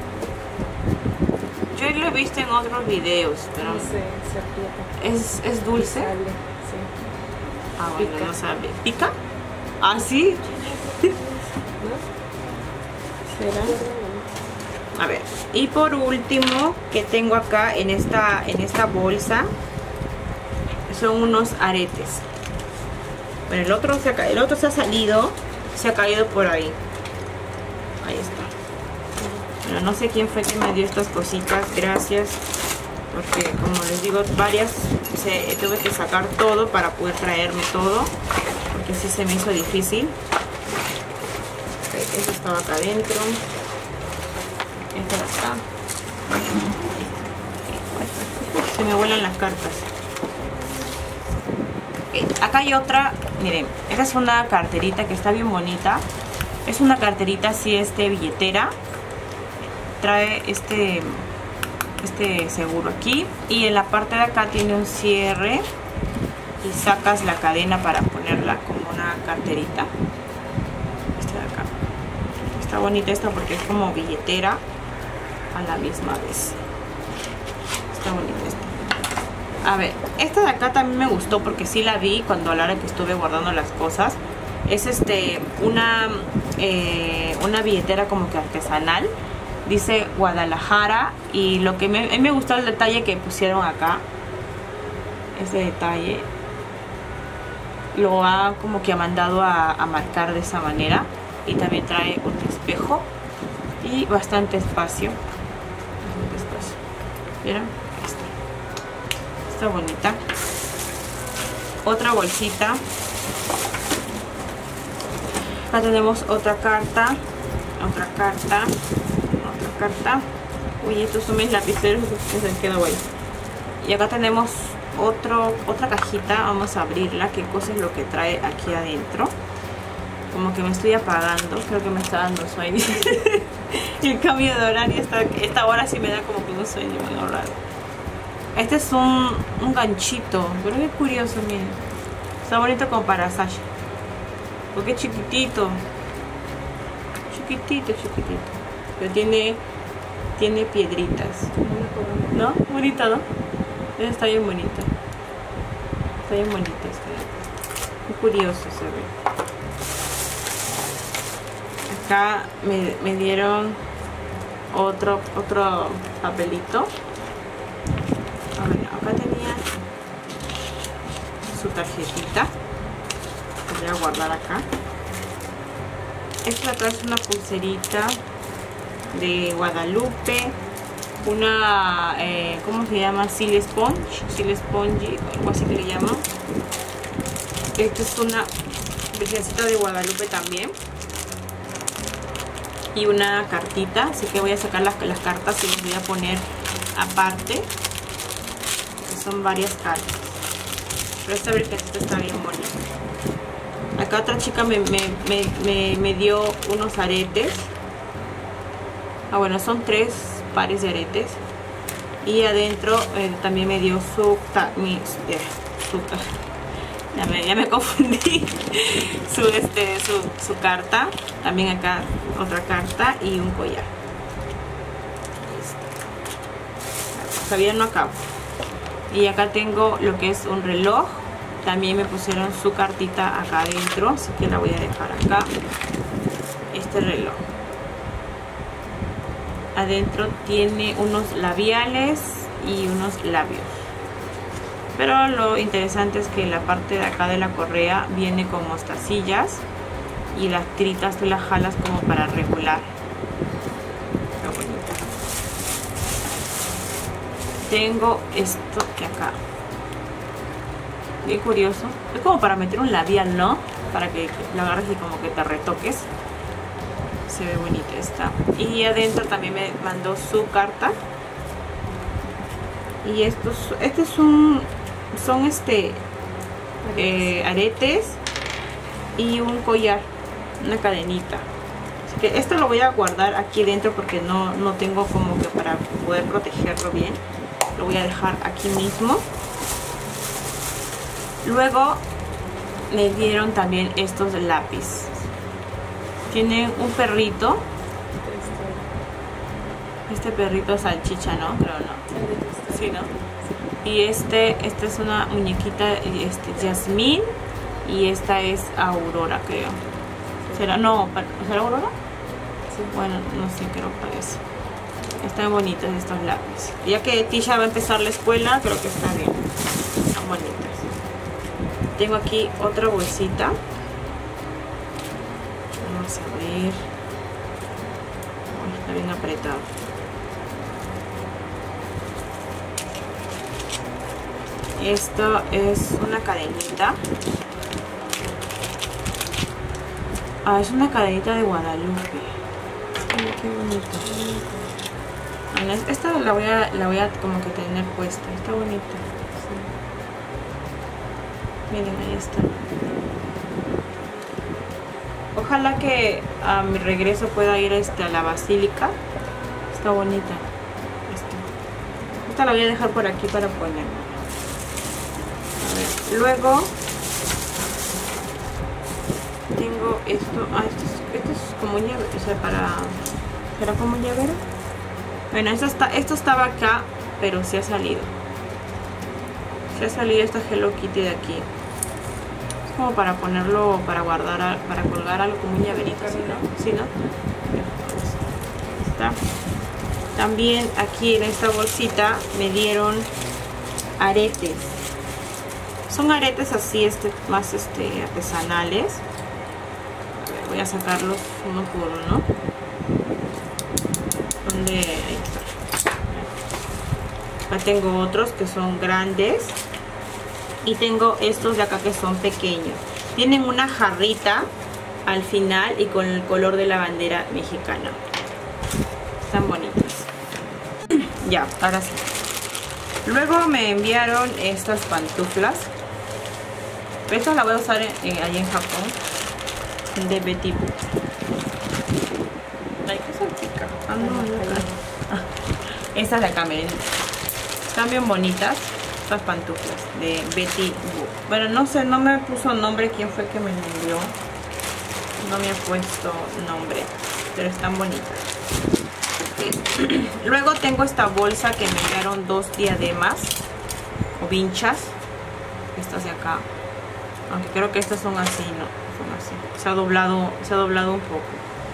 Yo lo he visto en otros videos, pero no sé, se aprieta. ¿Es, es dulce? Sale, sí. Ah, bueno, Pica. no sabe. ¿Pica? Ah, sí. ¿No? ¿Será? A ver. Y por último, que tengo acá en esta, en esta bolsa, son unos aretes. Bueno, el otro se ha, el otro se ha salido, se ha caído por ahí. Ahí está. Bueno, no sé quién fue que me dio estas cositas. Gracias. Porque como les digo, varias se, tuve que sacar todo para poder traerme todo. Porque sí se me hizo difícil. Okay, eso estaba acá adentro. Esto de acá. Se me vuelan las cartas. Ok, acá hay otra, miren, esta es una carterita que está bien bonita. Es una carterita así, este, billetera. Trae este, este seguro aquí. Y en la parte de acá tiene un cierre. Y sacas la cadena para ponerla como una carterita. Esta de acá. Está bonita esta porque es como billetera a la misma vez. Está bonita esta. A ver, esta de acá también me gustó porque sí la vi cuando a la hora que estuve guardando las cosas. Es este una, eh, una billetera como que artesanal. Dice Guadalajara. Y lo que me, a mí me gustó el detalle que pusieron acá. Ese detalle lo ha como que ha mandado a, a marcar de esa manera. Y también trae un espejo y bastante espacio. Bastante espacio. ¿Vieron? Está, está bonita. Otra bolsita. Acá tenemos otra carta. Otra carta. Otra carta. Uy, estos son mis lapiceros que se han quedado ahí. Y acá tenemos otro, otra cajita. Vamos a abrirla. ¿Qué cosa es lo que trae aquí adentro? Como que me estoy apagando. Creo que me está dando sueño. El cambio de horario. Esta, esta hora sí me da como que un sueño muy raro. Este es un, un ganchito. Pero qué curioso, miren. Está bonito como para Sasha. Porque es chiquitito. Chiquitito, chiquitito. Pero tiene, tiene piedritas. ¿No? Bonita, ¿no? Esta está bien bonita. Está bien bonita esta. Muy curioso se ve. Acá me, me dieron otro, otro papelito. A ver, acá tenía su tarjetita. Voy a guardar acá. Esta acá es una pulserita de Guadalupe. Una, eh, ¿cómo se llama? Silly Sponge. Silly Sponge, algo así que le llaman. Esta es una virgencita de Guadalupe también. Y una cartita, así que voy a sacar las, las cartas y las voy a poner aparte. Son varias cartas. Pero esta virgencita está bien bonita. Acá otra chica me, me, me, me, me dio unos aretes. Ah, bueno, son tres pares de aretes. Y adentro eh, también me dio su... Mi, eh, su ya, me, ya me confundí. su, este, su, su carta. También acá otra carta y un collar. Todavía no acabo. Y acá tengo lo que es un reloj. También me pusieron su cartita acá adentro, así que la voy a dejar acá. Este reloj. Adentro tiene unos labiales y unos labios. Pero lo interesante es que la parte de acá de la correa viene con mostacillas. Y las tiritas tú las jalas como para regular. Está bonita. Tengo esto que acá. Bien curioso. Es como para meter un labial, ¿no? Para que la agarres y como que te retoques. Se ve bonita esta. Y adentro también me mandó su carta. Y estos, estos son, son este eh, aretes y un collar, una cadenita. Así que esto lo voy a guardar aquí dentro porque no, no tengo como que para poder protegerlo bien. Lo voy a dejar aquí mismo. Luego me dieron también estos lápices. Tienen un perrito. Este perrito salchicha, ¿no? Creo no. Sí, ¿no? Y este, esta es una muñequita, este, Yasmín. Y esta es Aurora, creo. ¿Será? No, ¿será Aurora? Sí. Bueno, no sé, creo que es. Están bonitos estos lápices. Ya que Tisha va a empezar la escuela, creo que está bien. Están bonitas. Tengo aquí otra bolsita. Vamos a ver. Uy, está bien apretado. Esto es una cadenita. Ah, es una cadenita de Guadalupe. Ay, qué bonito. Bueno, esta la voy a, la voy a como que tener puesta. Está bonita. Sí. Miren, ahí está. Ojalá que a mi regreso pueda ir este, a la basílica. Está bonita. Esta. Esta la voy a dejar por aquí para poner. A ver. Luego tengo esto. Ah, esto es, esto es como un llavero. O sea, para... ¿Será como un llavero? Bueno, esto, está, esto estaba acá, pero se ha salido. Se ha salido esta Hello Kitty de aquí. Es como para ponerlo, para guardar, para colgar algo como un llaverito, ¿sí, no? ¿Sí, no? Está. También aquí en esta bolsita me dieron aretes. Son aretes así, este, más este, artesanales. A ver, voy a sacarlos uno por uno. Donde ahí está. Acá tengo otros que son grandes. Y tengo estos de acá que son pequeños. Tienen una jarrita al final y con el color de la bandera mexicana. Están bonitos. Ya, ahora sí. Luego me enviaron estas pantuflas. Estas las voy a usar en, en, allí en Japón. De Betty Boop. Ay, qué salpica. Ah, no, no, ah, estas de acá, miren. Están bien bonitas. Estas pantuflas de Betty Boop. Bueno, no sé, no me puso nombre quién fue que me envió. No me ha puesto nombre, pero están bonitas. Okay. Luego tengo esta bolsa que me enviaron dos diademas o vinchas. Estas de acá. Aunque creo que estas son así, no, son así. Se ha doblado, se ha doblado un poco.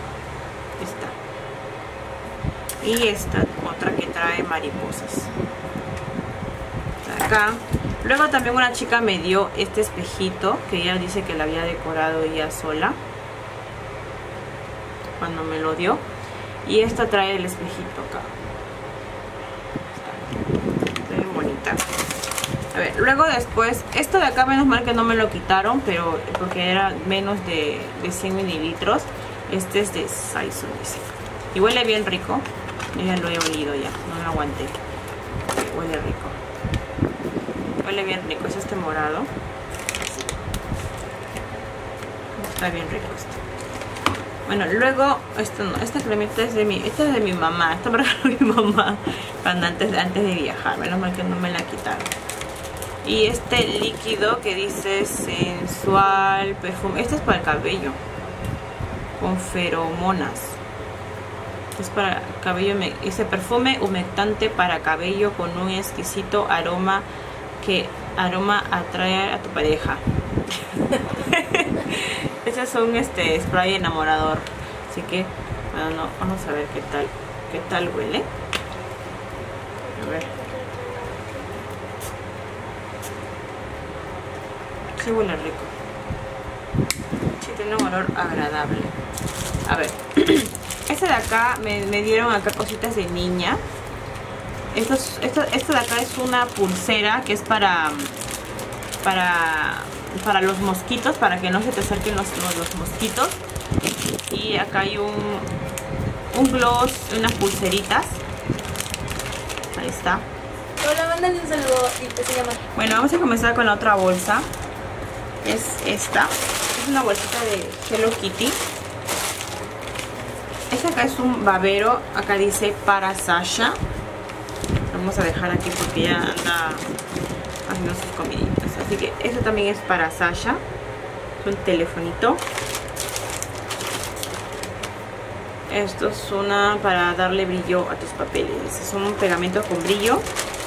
Esta. Y esta otra que trae mariposas. Acá. Luego también una chica me dio este espejito que ella dice que la había decorado ella sola cuando me lo dio, y esta trae el espejito acá. Está bien bonita. A ver, luego después esto de acá, menos mal que no me lo quitaron, pero porque era menos de, de cien mililitros. Este es de Saison, dice, y huele bien rico. Yo ya lo he olido, ya no lo aguanté. Huele rico. Huele bien rico, es este morado. Está bien rico esto. Bueno, luego, esto no, esta cremita es de mi, esta es de mi mamá. Esta me regaló mi mamá cuando antes, antes de viajar. Menos mal que no me la quitaron. Y este líquido que dice sensual perfume. Este es para el cabello. Con feromonas. Es para cabello. Dice perfume humectante para cabello con un exquisito aroma que aroma atrae a tu pareja. Este es un este, spray enamorador. Así que, bueno, no, vamos a ver qué tal, qué tal huele. A ver. Sí huele rico. Sí tiene un olor agradable. A ver. Este de acá me, me dieron acá cositas de niña. Esto, es, esto, esto de acá es una pulsera que es para para para los mosquitos, para que no se te acerquen los, los, los mosquitos. Y acá hay un un gloss, unas pulseritas. Ahí está. Hola, mándale un saludo y te se llama. Bueno, vamos a comenzar con la otra bolsa. Es esta. Es una bolsita de Hello Kitty. Este acá es un babero. Acá dice para Sasha. Vamos a dejar aquí porque ya anda haciendo sus comiditas. Así que este también es para Sasha. Es un telefonito. Esto es una para darle brillo a tus papeles. Es un pegamento con brillo.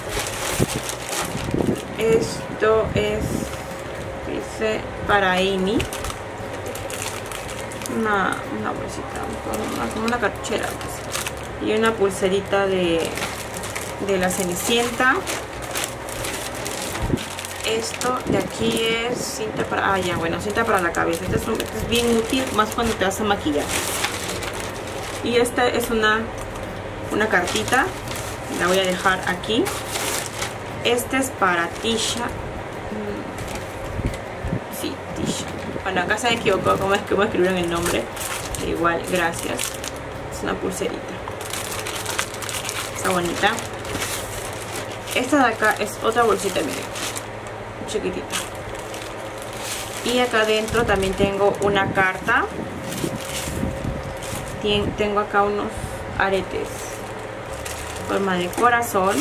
Esto es, dice, para Amy. Una, una bolsita, una, como una cartuchera. Pues. Y una pulserita de, de la Cenicienta. Esto de aquí es cinta para... Ah, ya, bueno, cinta para la cabeza. Esto es, un, esto es bien útil, más cuando te vas a maquillar. Y esta es una, una cartita. La voy a dejar aquí. Este es para Tisha. Sí, Tisha. Bueno, acá se me equivocó cómo es que voy a escribir el nombre. Igual, gracias. Es una pulserita. Está bonita. Esta de acá es otra bolsita, miren. Chiquitita. Y acá adentro también tengo una carta. Tien, tengo acá unos aretes en forma de corazón.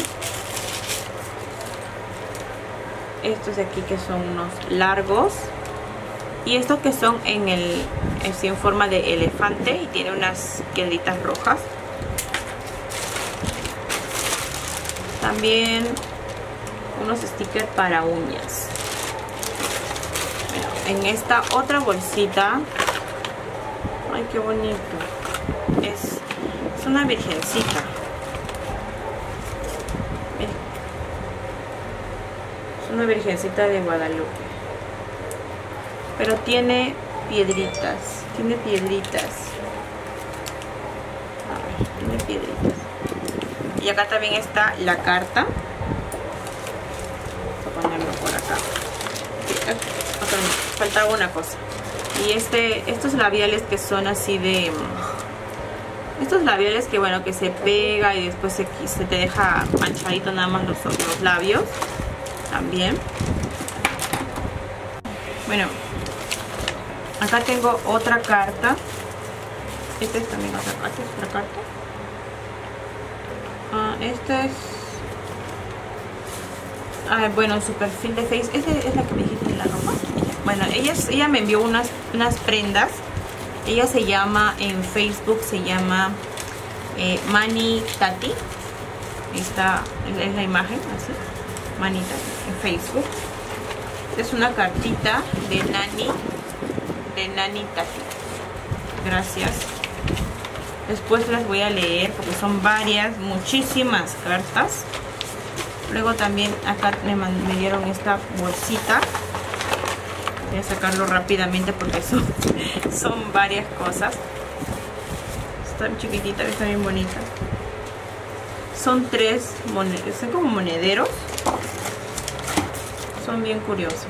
Estos de aquí que son unos largos. Y estos que son en el así en forma de elefante y tiene unas piedritas rojas. También unos stickers para uñas. Bueno, en esta otra bolsita, ay, qué bonito, es, es una virgencita. Miren, es una virgencita de Guadalupe, pero tiene piedritas, tiene piedritas, a ver, tiene piedritas. Y acá también está la carta. Voy a ponerlo por acá. Okay, faltaba una cosa. Y este, estos labiales que son así de... Estos labiales que bueno, que se pega y después se, se te deja manchadito nada más los, los labios. También. Bueno. Acá tengo otra carta. Esta es también otra carta. ¿Es otra carta? Ah, esta es... Ah, bueno, su perfil de Facebook. ¿Esta es la que me dijiste de la ropa? Bueno, ella, ella me envió unas, unas prendas. Ella se llama, en Facebook se llama eh, Mani Tati. Esta es la imagen, así. Mani Tati, en Facebook. Es una cartita de Nani. De Nani Tati. Gracias. Después las voy a leer porque son varias, muchísimas cartas. Luego también acá me, me dieron esta bolsita. Voy a sacarlo rápidamente porque son, son varias cosas. Está chiquitita, está bien bonita. Son tres monederos, son como monederos. Son bien curiosos.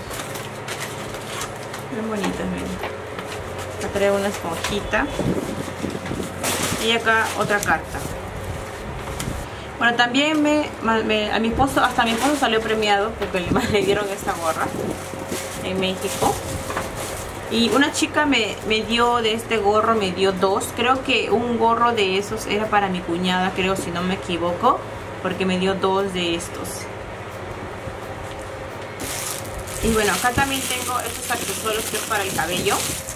Bien bonitas, miren. Acá trae una esponjita. Y acá otra carta. Bueno, también me, me, a mi esposo, hasta mi esposo salió premiado porque le, le dieron esta gorra en México. Y una chica me, me dio de este gorro, me dio dos. Creo que un gorro de esos era para mi cuñada, creo, si no me equivoco, porque me dio dos de estos. Y bueno, acá también tengo estos accesorios que es para el cabello,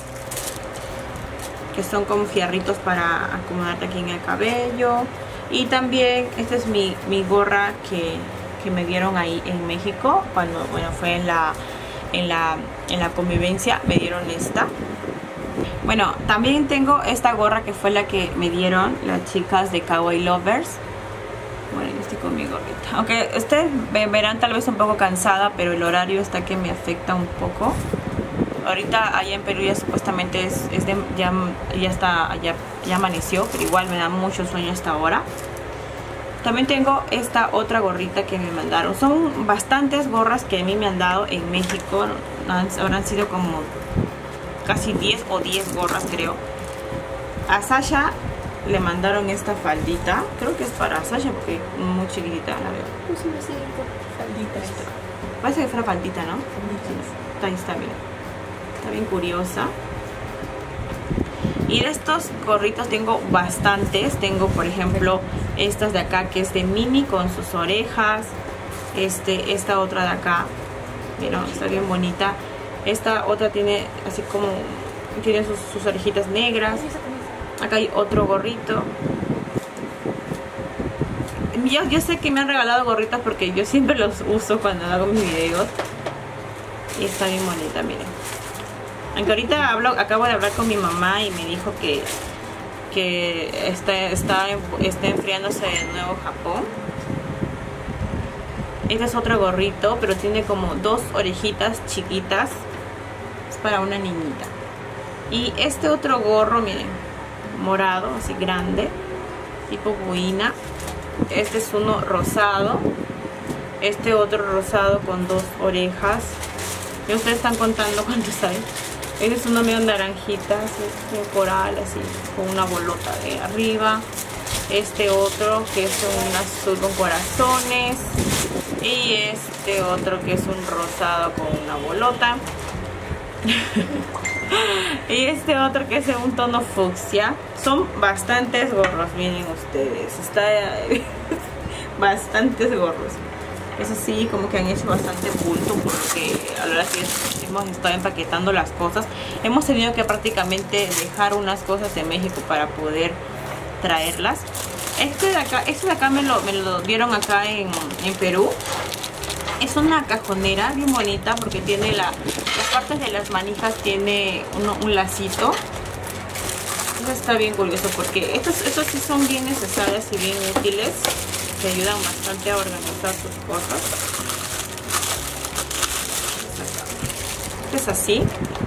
que son como fierritos para acomodarte aquí en el cabello. Y también esta es mi, mi gorra que, que me dieron ahí en México cuando bueno fue en la, en, la, en la convivencia, me dieron esta. Bueno, también tengo esta gorra que fue la que me dieron las chicas de Kawaii Lovers. Bueno, yo estoy con mi gorrita, aunque ustedes me verán tal vez un poco cansada, pero el horario está que me afecta un poco. Ahorita allá en Perú ya supuestamente es, es de, ya, ya está, ya, ya amaneció, pero igual me da mucho sueño hasta ahora. También tengo esta otra gorrita que me mandaron. Son bastantes gorras que a mí me han dado en México. Habrán sido como casi diez o diez gorras, creo. A Sasha le mandaron esta faldita. Creo que es para Sasha porque es muy chiquitita, la veo. Pues sí, sí, faldita. Parece que fuera faldita, ¿no? Ahí está, mira. Está bien curiosa. Y de estos gorritos tengo bastantes. Tengo por ejemplo estas de acá que es de Mini con sus orejas. Este, esta otra de acá, miren, está bien bonita. Esta otra tiene así como, tiene sus, sus orejitas negras. Acá hay otro gorrito. Yo, yo sé que me han regalado gorritos porque yo siempre los uso cuando hago mis videos. Y está bien bonita, miren. Aunque ahorita hablo, acabo de hablar con mi mamá y me dijo que, que está, está, está enfriándose de nuevo Japón. Este es otro gorrito, pero tiene como dos orejitas chiquitas. Es para una niñita. Y este otro gorro, miren, morado, así grande, tipo boina. Este es uno rosado. Este otro rosado con dos orejas. Y ustedes están contando cuántos hay. Este es uno medio naranjita, así, un coral, así, con una bolota de arriba. Este otro que es un azul con corazones. Y este otro que es un rosado con una bolota. Y este otro que es en un tono fucsia. Son bastantes gorros, miren ustedes. Está bastantes gorros. Eso sí, como que han hecho bastante bulto, porque a la hora que hemos estado empaquetando las cosas, hemos tenido que prácticamente dejar unas cosas de México para poder traerlas. Este de acá, este de acá me lo, me lo dieron acá en, en Perú. Es una cajonera bien bonita porque tiene la, las partes de las manijas, tiene un, un lacito. Eso está bien curioso porque estos, estos sí son bien necesarios y bien útiles. Te ayudan bastante a organizar tus cosas. Es así.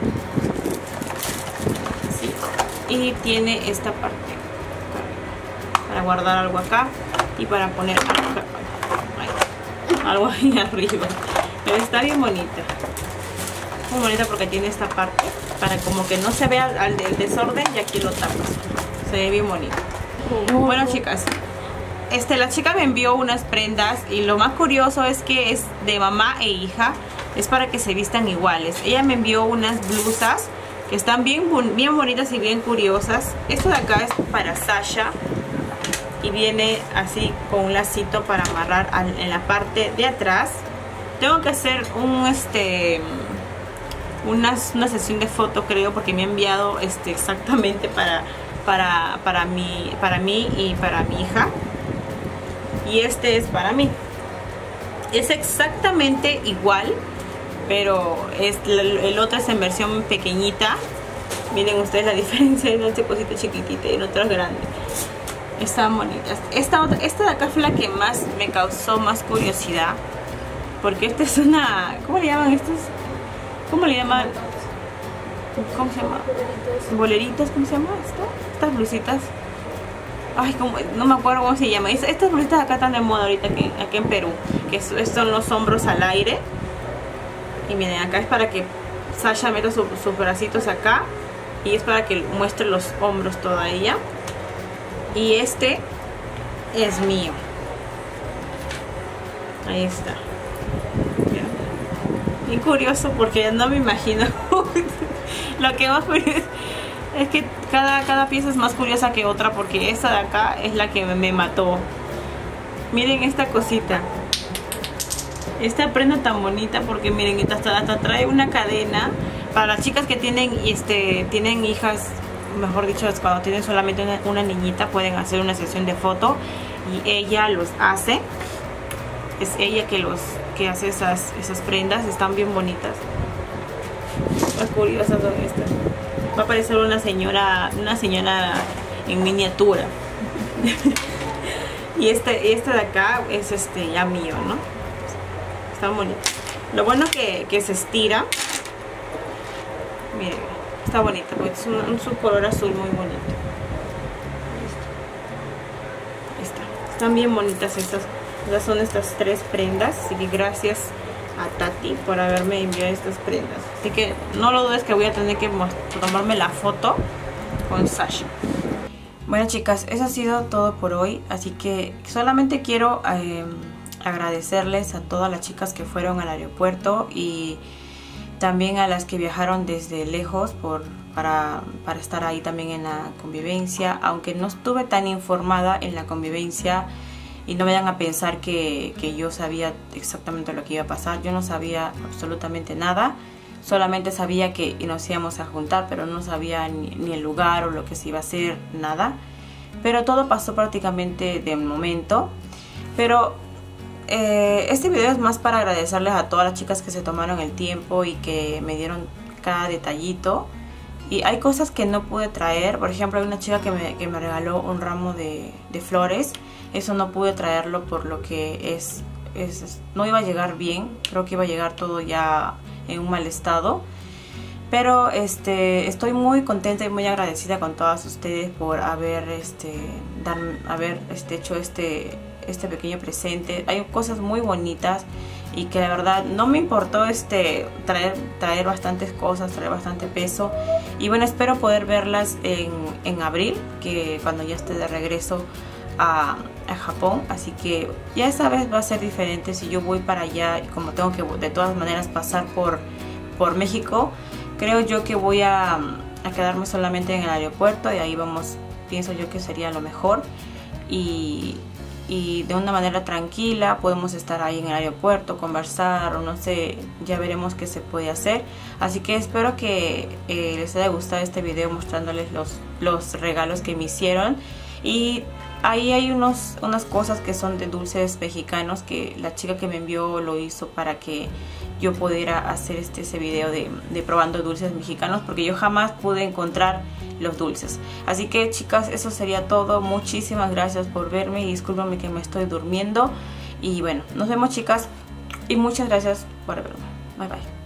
Así. Y tiene esta parte para guardar algo acá y para poner algo, acá. Ay, algo ahí arriba. Pero está bien bonita. Muy bonita porque tiene esta parte para como que no se vea el, el desorden, y aquí lo tapas. Se ve bien bonito. Bueno, chicas, Este, la chica me envió unas prendas y lo más curioso es que es de mamá e hija. Es para que se vistan iguales. Ella me envió unas blusas que están bien, bien bonitas y bien curiosas. Esto de acá es para Sasha y viene así con un lacito para amarrar al, en la parte de atrás. Tengo que hacer un este una, una sesión de foto, creo, porque me ha enviado este exactamente para para para mí para mí y para mi hija. Y este es para mí. Es exactamente igual, pero es, el otro es en versión pequeñita. Miren ustedes la diferencia en este cosito chiquitita y en otro es grande. Están bonitas. Esta, otra, esta de acá fue la que más me causó más curiosidad, porque esta es una... ¿Cómo le llaman estos? ¿Cómo le llaman? ¿Cómo se llama? Boleritos. ¿Cómo se llama esto? Estas blusitas. Ay, como, no me acuerdo cómo se llama. Estas blusitas acá están de moda ahorita aquí, aquí en Perú, que son los hombros al aire. Y miren, acá es para que Sasha meta su, sus bracitos acá, y es para que muestre los hombros toda ella. Y este es mío. Ahí está. Bien curioso porque no me imagino. Lo que más curioso es que cada, cada pieza es más curiosa que otra, porque esta de acá es la que me mató. Miren esta cosita. Esta prenda tan bonita, porque miren, hasta, hasta trae una cadena para las chicas que tienen este tienen hijas, mejor dicho, es cuando tienen solamente una, una niñita, pueden hacer una sesión de foto y ella los hace. Es ella que los que hace esas, esas prendas. Están bien bonitas. Las curiosas son estas. Va a parecer una señora, una señora en miniatura. Y este, este de acá es este ya mío, ¿no? Está bonito. Lo bueno que, que se estira. Miren, está bonita, porque es un, un subcolor azul muy bonito. Está. Están bien bonitas estas. Estas son estas tres prendas. Así que gracias a Tati por haberme enviado estas prendas. Así que no lo dudes que voy a tener que tomarme la foto con Sasha. Bueno, chicas, eso ha sido todo por hoy. Así que solamente quiero eh, agradecerles a todas las chicas que fueron al aeropuerto y también a las que viajaron desde lejos por, para, para estar ahí también en la convivencia. Aunque no estuve tan informada en la convivencia, y no me vayan a pensar que, que yo sabía exactamente lo que iba a pasar. Yo no sabía absolutamente nada. Solamente sabía que nos íbamos a juntar, pero no sabía ni, ni el lugar o lo que se iba a hacer, nada. Pero todo pasó prácticamente de momento. Pero eh, este video es más para agradecerles a todas las chicas que se tomaron el tiempo y que me dieron cada detallito. Y hay cosas que no pude traer. Por ejemplo, hay una chica que me, que me regaló un ramo de, de flores. Eso no pude traerlo por lo que es, es, no iba a llegar bien. Creo que iba a llegar todo ya en un mal estado. Pero este, estoy muy contenta y muy agradecida con todas ustedes por haber, este, dar, haber este, hecho este, este pequeño presente. Hay cosas muy bonitas y que la verdad no me importó este, traer, traer bastantes cosas, traer bastante peso. Y bueno, espero poder verlas en, en abril, que cuando ya esté de regreso a, a Japón. Así que ya esta vez va a ser diferente. Si yo voy para allá y como tengo que de todas maneras pasar por, por México, creo yo que voy a, a quedarme solamente en el aeropuerto y ahí vamos, pienso yo que sería lo mejor. Y, y de una manera tranquila podemos estar ahí en el aeropuerto, conversar o no sé, ya veremos qué se puede hacer. Así que espero que eh, les haya gustado este video mostrándoles los, los regalos que me hicieron. Y ahí hay unos, unas cosas que son de dulces mexicanos que la chica que me envió lo hizo para que yo pudiera hacer este ese video de, de probando dulces mexicanos, porque yo jamás pude encontrar los dulces. Así que chicas, eso sería todo. Muchísimas gracias por verme y discúlpenme que me estoy durmiendo. Y bueno, nos vemos chicas y muchas gracias por verme. Bye bye.